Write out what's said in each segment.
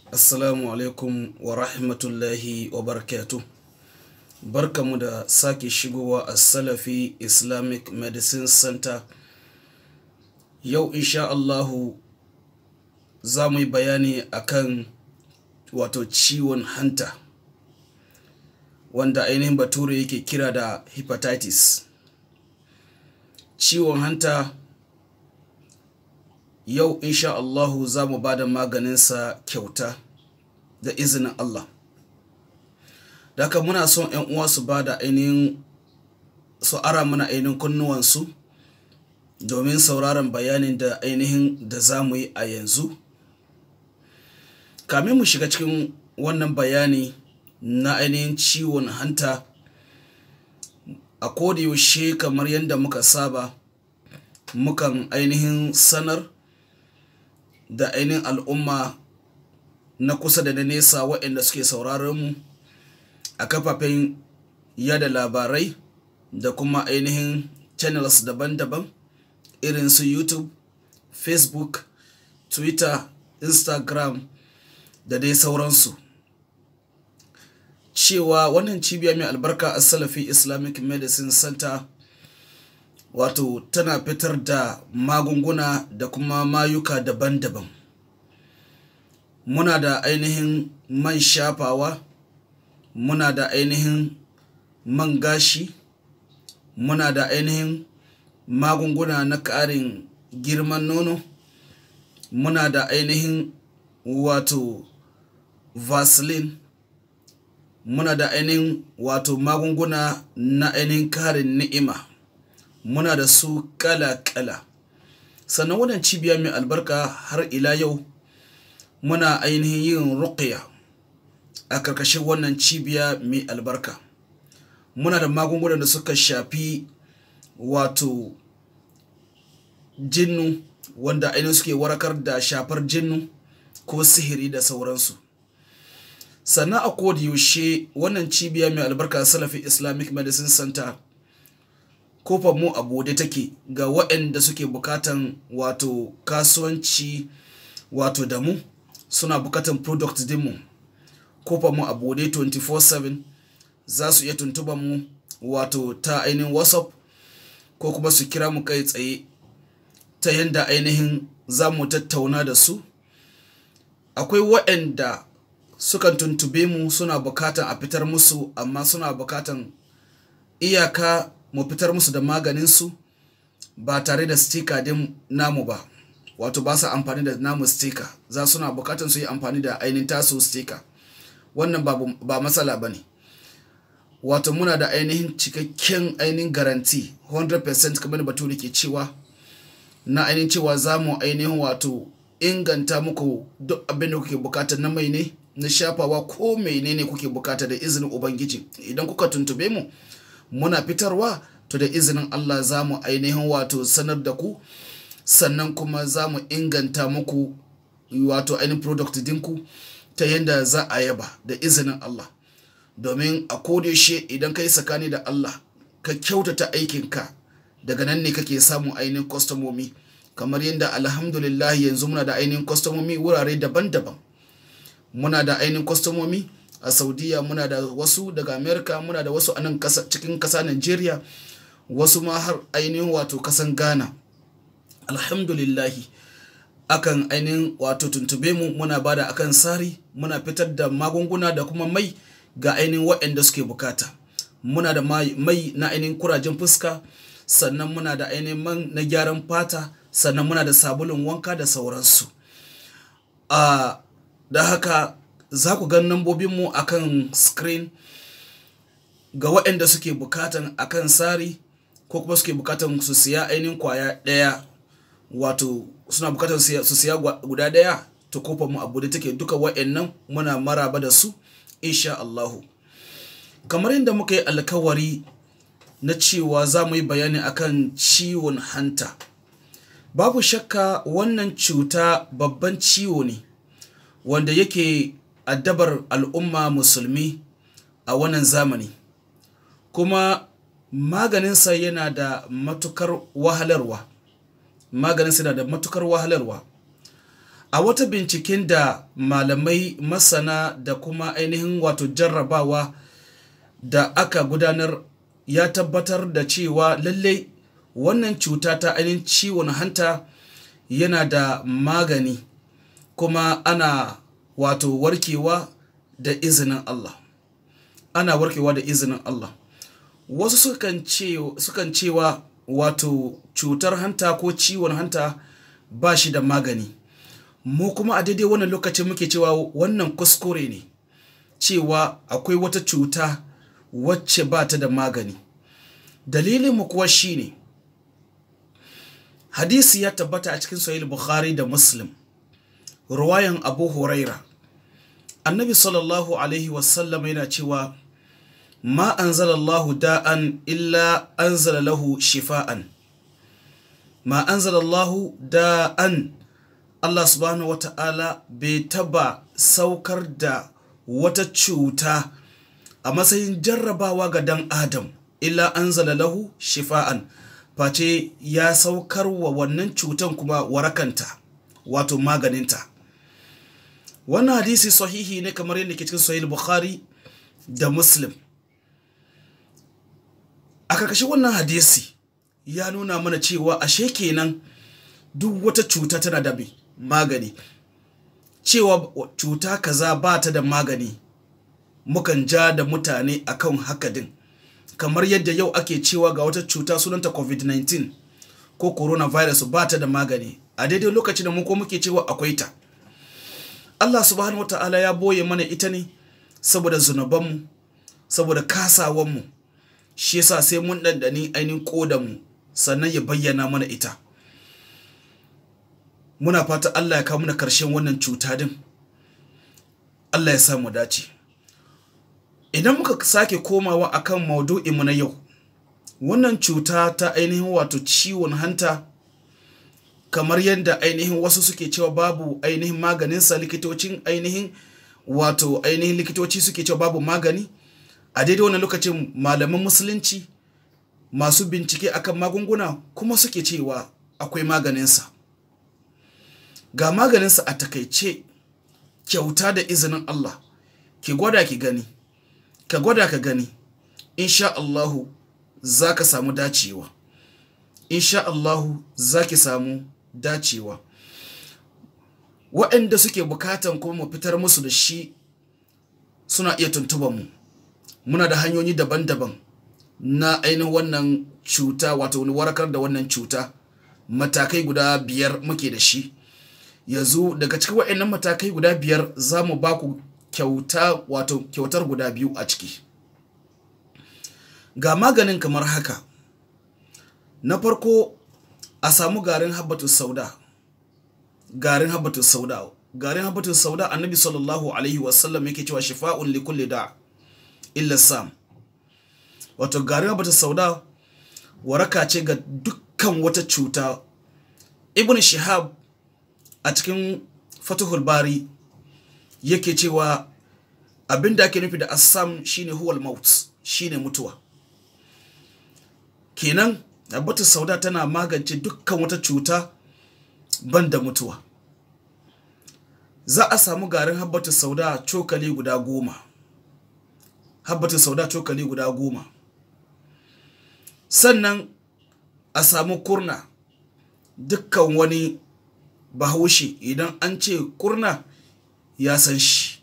Assalamu alaikum wa rahmatullahi wa barakatuh. Barkamu da sake shigowa a Salafi Islamic Medicine Center. Yau insha Allahu za mu yi bayani akan ciwon hanta wanda ainihin bature yake kira da hepatitis. Ciwon hanta yau insha Allahu za mu bada maganinsa kyauta da izinin Allah. Da haka muna son ƴan uwa su bada su ara mana ainihin kunnuwansu domin sauraron bayanin da da za mu yi a yanzu. Kamin mu shiga cikin wannan bayani na ainihin ciwon hanta, a kodayaushe kamar yadda muka saba mukan sanar da al'umma na kusa da na nesa waɗanda suke sauraron mu a kafafen yada labarai da kuma channels daban-daban irin su YouTube, Facebook, Twitter, Instagram da dai sauransu, cewa wannan cibiya mai albarka a Salafi Islamic Medicine Center tana fitar da magunguna da kuma mayuka daban-daban. Muna da man shafawa, muna da man gashi, muna da magunguna na ƙarin girman nono, muna da Vaseline, muna da magunguna na ƙarin ni'ima, muna da su kala-kala. Sannan wannan cibiya mai albarka har ila yau muna yin ruqya a karkashin wannan cibiya mai albarka. Muna da magungunan da suka shafi jinnu, wanda suke warakar da shafar jinnu ko sihiri da sauransu. Sannan a koda yaushe wannan cibiya mai albarka Salafi Islamic Medicine Center kofar mu a bude take ga waɗanda suke bukatan kasuwanci da mu, suna bukatan product din mu. Kofar mu a bude 24/7. za su iya tuntuban mu ta WhatsApp ko kuma su kira mu kai tsaye ta yanda za mu tattauna da su. Akwai waɗanda sukan tuntube mu suna bukatan a fitar musu, amma suna bukatan iyaka mu fitar musu da maganinsu ba tare da sticker din namu ba, ba su amfani da namu sticker, suna bukatan su yi amfani da tasu sticker. Wannan ba matsala ba ne. Muna da cikakken garanti 100% kamar bature ke cewa na cewa za mu inganta muku duk abin da kuke bukata, na mai ne, na shafawa, ko menene kuke bukata da izinin Ubangiji. Idan kuka tuntube mu muna fitarwa, to da izinin Allah za mu sanar da ku, sannan kuma za mu inganta muku product dinku ta yadda za a yaba da izinin Allah. Domin a kodeshe idan ka yi tsakani da Allah ka kyautata aikinka, daga nan ne kake samun kwastomomi. Kamar yadda alhamdulillah yanzu muna da kwastomomi wurare daban-daban. Muna da kwastomomi a Saudiya, muna da wasu daga Amerika, muna da wasu a nan cikin ƙasa Najeriya, wasu ma har kasan Ghana. Alhamdulillahi akan tuntube mu, muna bada akan sari, muna fitar da magunguna da kuma mai ga waɗanda suke bukata. Muna da mai na kurajen fuska, sannan muna da man na gyaran fata, sannan muna da sabulun wanka da sauransu. Da haka za ku ga nambobinmu akan screen ga waɗanda suke bukatan akan sari ko kuma suke bukatan su siya kwaya ɗaya, suna bukatan su siya guda ɗaya, to kofar mu a bude take. Duka waɗannan muna maraba da su insha Allahu. Kamar yadda muka yi alkawari na cewa za mu yi bayani akan ciwon hanta. Babu shakka wannan cuta babban ciwo ne wanda yake addabar al'umma musulmi a wannan zamani, kuma maganinsa yana da matukar wahalarwa. a wata binciken da malamai masana da kuma ainihin wato jarrabawa da aka gudanar ya tabbatar da cewa lallai wannan cuta ta ainihin ciwon hanta yana da magani kuma ana wato warkewa da izinin Allah. Ana warkewa da izinin Allah. Wasu sukan cewa wato cutar hanta ko ciwon hanta ba shi da magani. Mu kuma a daidai wannan lokacin muke cewa wannan kuskure ne, cewa akwai wata cuta wacce ba ta da magani. Dalilin mu kuwa shine hadisi ya tabbata a cikin Sahih Bukhari da Muslim, ruwayan Abu Huraira. Annabi sallallahu alaihi wasallam yana cewa ma anzalallahu da'an illa anzala lahu shifa'an. Ma anzalallahu da'an, Allah subhanahu wata'ala bai taba saukar da wata cuta a matsayin jarrabawa ga dan Adam illa anzala lahu shifa'an, face ya saukar wa wannan cutan kuma warakanta, wato maganinta. Wannan hadisi sahihi ne kamar yadda ke cikin Sahih Bukhari da Muslim. A karkashin wannan hadisi ya nuna mana cewa ashe kenan duk wata cuta tana da magani. Cewa cuta kaza ba ta da magani mukan ja da mutane akan haka din. Kamar yadda yau ake cewa ga wata cuta sunanta COVID-19 ko coronavirus ba ta da magani, a daidai lokacin da mu ko muke cewa akwai ta. Allah subhanahu wata'ala ya boye mana ita ne saboda zunubanmu, saboda kasawanmu. Shi yasa sai mun dandani ainihin kodanmu sannan ya bayyana mana ita. Muna fata Allah ya kawo mana karshen wannan cuta din. Allah ya sa mu dace. Idan muka sake komawa akan maudu'inmu na yau, wannan cuta ta ainihin wato ciwon hanta, kamar yadda ainihin wasu suke cewa babu ainihin maganinsa, likitoci suke cewa babu magani. A daidai wannan lokacin malaman musulunci masu bincike akan magunguna kuma suke cewa akwai maganinsa. Ga maganinsa a takaice, kyauta da izinin Allah. Ki gwada ki gani, ka gwada ka gani, insha Allahu za ka samu dacewa. Insha Allahu za ki samu dacewa. Waɗanda suke bukatan kuma mu fitar musu da shi suna iya tuntuban mu. Muna da hanyoyi daban-daban na ainihin wannan cuta, wato warakar da wannan cuta. Matakai guda 5 muke da shi. Yanzu daga cikin waɗannan matakai guda 5 za mu ba ku kyauta, wato kyautar guda 2 a ciki. Ga maganin kamar haka. Na farko, a samu garin habbatus sauda. Garin habbatus sauda. Garin habbatus sauda, Annabi sallallahu alaihi wasallam yake cewa shifa'un li kulli da' illa sam. Wato garin habbatus sauda waraka ce ga dukkan wata cuta. Ibn Shihab a cikin Fathul Bari yake cewa abinda ake nufi da assam shine huwal maut, shine mutuwa. Kenan habbatus sauda tana magance dukkan wata cuta banda mutuwa. Za a samu garin habbatus sauda cokali guda 10. Habbatus sauda cokali guda 10. Sannan a samu kurna. Dukkan wani bahaushe idan an ce kurna ya san shi.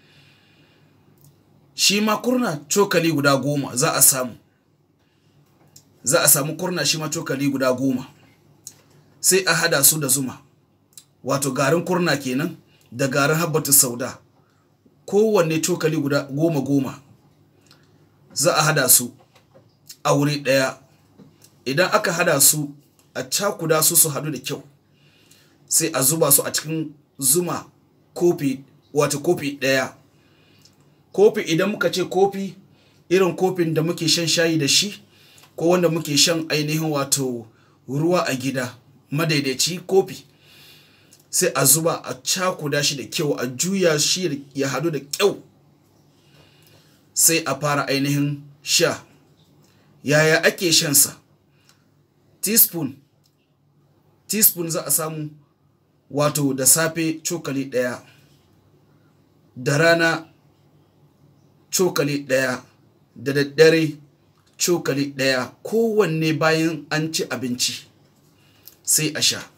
Shi ma kurna cokali guda 10 za a samu. Za a samu kurna shi ma cokali guda 10. Sai a hada su da zuma. Wato garin kurna kenan da garin habbatus sauda. Kowanne cokali guda 10. Za a hada su a wuri daya. Idan aka hada su, a cakuda su hadu da kyau. Sai a zuba su a cikin zuma kofi, wato kofi daya. Kofi, idan muka ce kofi, irin kofin da muke shan shayi da shi, ko wanda muke shan ainihin wato ruwa a gida, madaidaici kofi. Sai a zuba, a cakuda shi da kyau, a juya shi ya hadu da kyau. Sai a fara ainihin sha. Yaya ake shansa? Teaspoon za a samu wato da safe cokali ɗaya, da rana cokali ɗaya, da daddare cokali ɗaya, kowanne bayan an ci abinci sai a sha.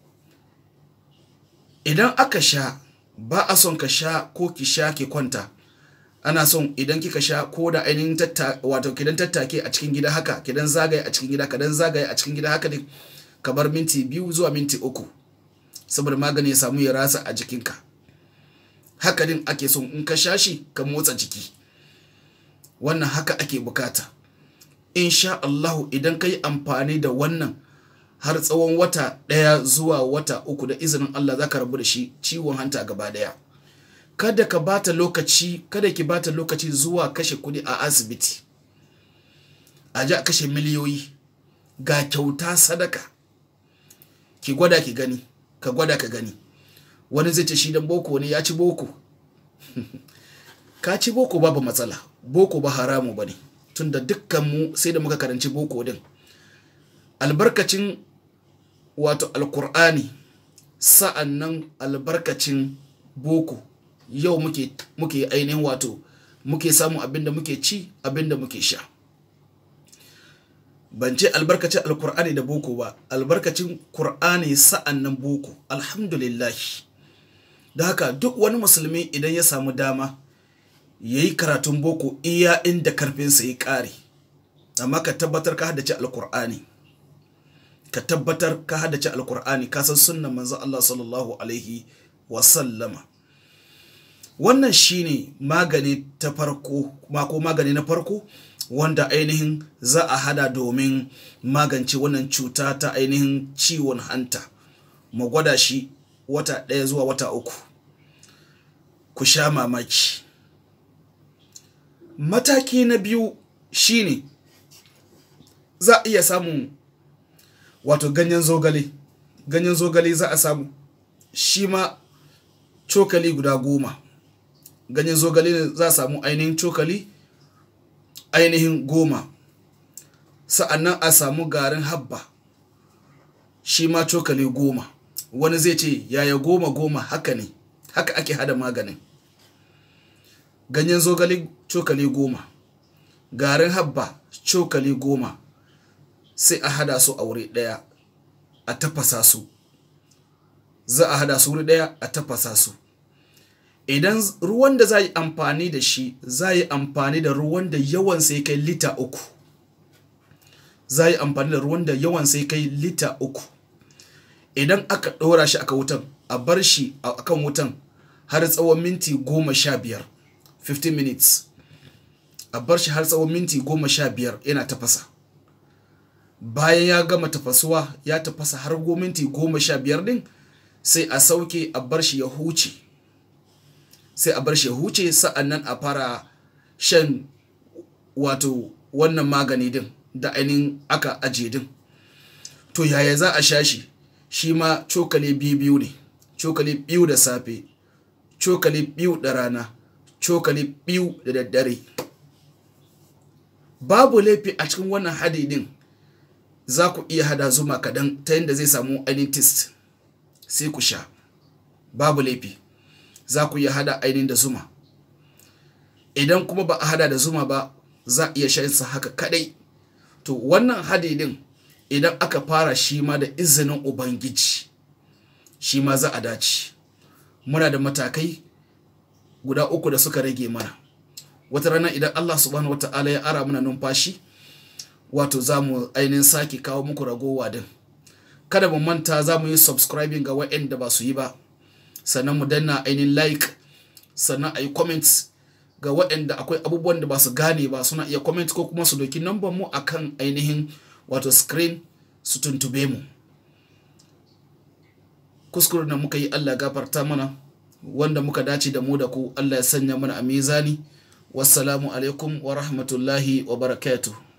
Idan aka sha, ba a son ka sha ko ki sha ki kwanta. Ana son idan kika sha ko da ainihin wato kidan tattake a cikin gida haka, kidan zagaye a cikin gida, kadan zagaye a cikin gida haka ne, ka bar minti 2 zuwa minti 3 saboda magani ya samu ya rasa a jikinka. Haka din ake son in ka sha shi ka motsa jiki. Wannan haka ake bukata. Insha Allah idan ka yi amfani da wannan har tsawon wata 1 zuwa wata 3 da izinin Allah za ka rabu da shi ciwon hanta gaba daya. Kada ki bata lokaci zuwa kashe kudi a asibiti. A ji a kashe miliyoyi ga kyauta sadaka. Ki gwada ki gani, ka gwada ka gani. Wani zai ce shi dan boko ne, ya ci boko. Ka ci boko babu matsala, boko ba haramu bane, tunda dukkan mu sai da muka karanci boko din. Albarkacin wato alkur'ani, sa'annan albarkacin boko, yau muke ainihin wato muke samu abinda muke ci, abinda muke sha. Ban ce albarkacin alkur'ani da boko ba, albarkacin kur'ani sa'annan boko. Alhamdulillah. Da haka duk wani musulmi idan ya samu dama yayi karatun boko iya inda karfinsa ya kare, amma ka tabbatar ka haddace alkur'ani. Ka tabbatar ka haddace alkur'ani, ka san sunnan manzo Allah sallallahu alaihi wa sallama. Wannan shine magani ta farko, ko magani na farko wanda ainihin za a hada domin magance wannan cuta ta ainihin ciwon hanta. Mu gwada shi wata 1 zuwa wata 3. Ku sha mamaki. Mataki na biyu shine za a iya samun wato ganyen zogale. Ganyen zogale za a samu shi ma cokali guda 10. Ganyen zogale za a samu ainihin cokali ainihin 10. Sa'annan a samu garin habba shi ma cokali 10. Wani zai ce yaya 10 haka ne, haka ake hada maganin. Ganyen zogale cokali 10, garin habba cokali 10, sai a hada su a wuri daya a tafasa su. Za a hada su wuri daya a tafasa su. Idan ruwan da za yi amfani da shi, za yi amfani da ruwan da yawan sai kai lita 3. Za yi amfani da ruwan da yawan sai kai lita 3. Idan aka ɗora shi aka wutan, a bar shi akan wutan har tsawon minti 15, 15 minutes. A bar shi har tsawon minti 15 yana tafasa. Bayan ya gama tafasuwa, ya tafasa har minti 15 din, sai a sauke a bar shi ya huce. Sai a bar shi ya huce, sa'annan a fara shan wato wannan magani din da ainihin aka aje din. To yaya za a sha shi? Shi ma cokali 2 ne. Cokali 2 da safe, cokali 2 da rana, cokali 2 da daddare. Babu laifi a cikin wannan hadi din za ku iya hada zuma kadan ta yadda zai samu ainihin taste, sai ku sha. Babu laifi, za ku iya hada ainihin da zuma. Idan kuma ba a hada da zuma ba, za a iya shan sa haka kadai. To wannan hadi din idan aka fara shi ma da izinin Ubangiji, shi ma za a dace. Muna da matakai guda 3 da suka rage mana. Wata rana idan Allah subhanahu wata'ala ya ara mana numfashi, wato za mu ainihin sake kawo muku ragowa din. Kada mu manta za mu yi subscribing ga waɗanda ba su yi ba, sannan mu danna ainihin like, sannan a yi comments ga waɗanda akwai abubuwan da ba su gane ba, suna iya comment ko kuma su doki number mu akan ainihin wato screen su tuntube mu. Kuskuren da muka yi Allah gafarta mana, wanda muka dace da mu da ku Allah ya sanya mana a mizani. Wassalamu alaikum wa rahmatullahi wa barakatuh.